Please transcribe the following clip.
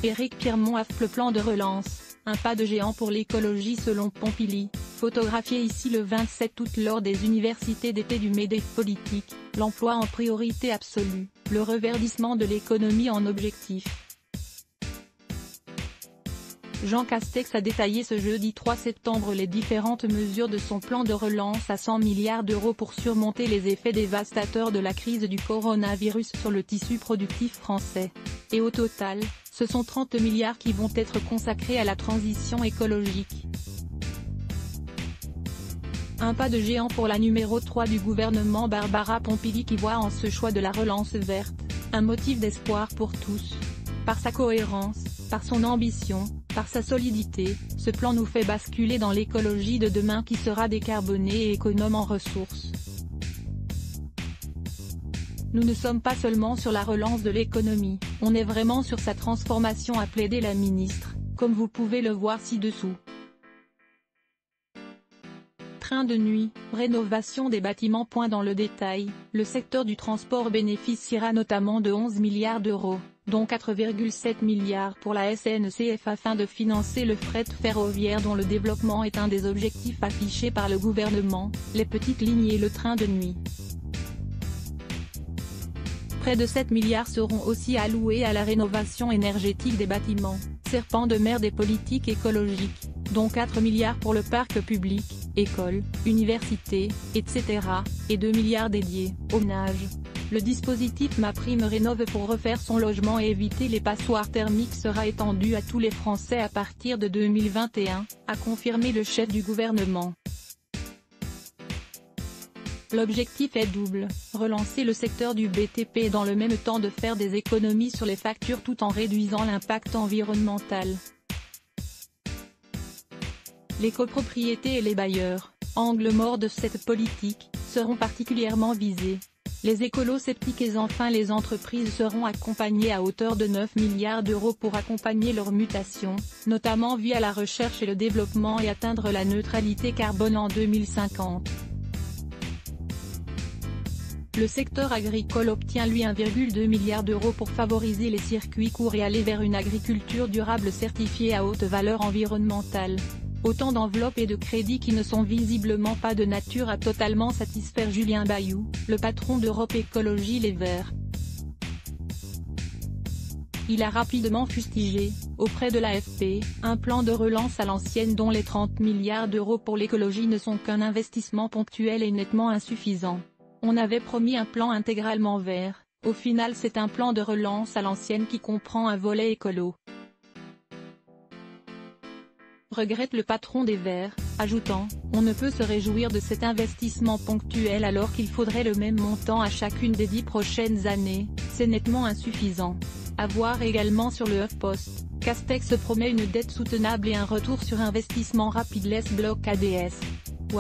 Éric Pirmont affle le plan de relance, un pas de géant pour l'écologie selon Pompili, photographié ici le 27 août lors des universités d'été du MEDEF politique, l'emploi en priorité absolue, le reverdissement de l'économie en objectif. Jean Castex a détaillé ce jeudi 3 septembre les différentes mesures de son plan de relance à 100 milliards d'euros pour surmonter les effets dévastateurs de la crise du coronavirus sur le tissu productif français. Et au total, ce sont 30 milliards qui vont être consacrés à la transition écologique. Un pas de géant pour la numéro 3 du gouvernement Barbara Pompili qui voit en ce choix de la relance verte, un motif d'espoir pour tous. Par sa cohérence, par son ambition, par sa solidité, ce plan nous fait basculer dans l'écologie de demain qui sera décarbonée et économe en ressources. Nous ne sommes pas seulement sur la relance de l'économie, on est vraiment sur sa transformation, a plaidé la ministre, comme vous pouvez le voir ci-dessous. Train de nuit, rénovation des bâtiments. Dans le détail, le secteur du transport bénéficiera notamment de 11 milliards d'euros, dont 4,7 milliards pour la SNCF afin de financer le fret ferroviaire dont le développement est un des objectifs affichés par le gouvernement, les petites lignes et le train de nuit. Près de 7 milliards seront aussi alloués à la rénovation énergétique des bâtiments, serpent de mer des politiques écologiques, dont 4 milliards pour le parc public, écoles, universités, etc., et 2 milliards dédiés aux ménages. Le dispositif MaPrimeRénov' pour refaire son logement et éviter les passoires thermiques sera étendu à tous les Français à partir de 2021, a confirmé le chef du gouvernement. L'objectif est double, relancer le secteur du BTP et dans le même temps de faire des économies sur les factures tout en réduisant l'impact environnemental. Les copropriétés et les bailleurs, angle mort de cette politique, seront particulièrement visés. Les écolo-sceptiques et enfin les entreprises seront accompagnées à hauteur de 9 milliards d'euros pour accompagner leur mutation, notamment via la recherche et le développement et atteindre la neutralité carbone en 2050. Le secteur agricole obtient lui 1,2 milliard d'euros pour favoriser les circuits courts et aller vers une agriculture durable certifiée à haute valeur environnementale. Autant d'enveloppes et de crédits qui ne sont visiblement pas de nature à totalement satisfaire Julien Bayou, le patron d'Europe Écologie Les Verts. Il a rapidement fustigé, auprès de l'AFP, un plan de relance à l'ancienne dont les 30 milliards d'euros pour l'écologie ne sont qu'un investissement ponctuel et nettement insuffisant. On avait promis un plan intégralement vert, au final c'est un plan de relance à l'ancienne qui comprend un volet écolo. Regrette le patron des Verts, ajoutant « On ne peut se réjouir de cet investissement ponctuel alors qu'il faudrait le même montant à chacune des 10 prochaines années, c'est nettement insuffisant ». À voir également sur le HuffPost, Castex promet une dette soutenable et un retour sur investissement rapide. Les blocs ADS. Why ?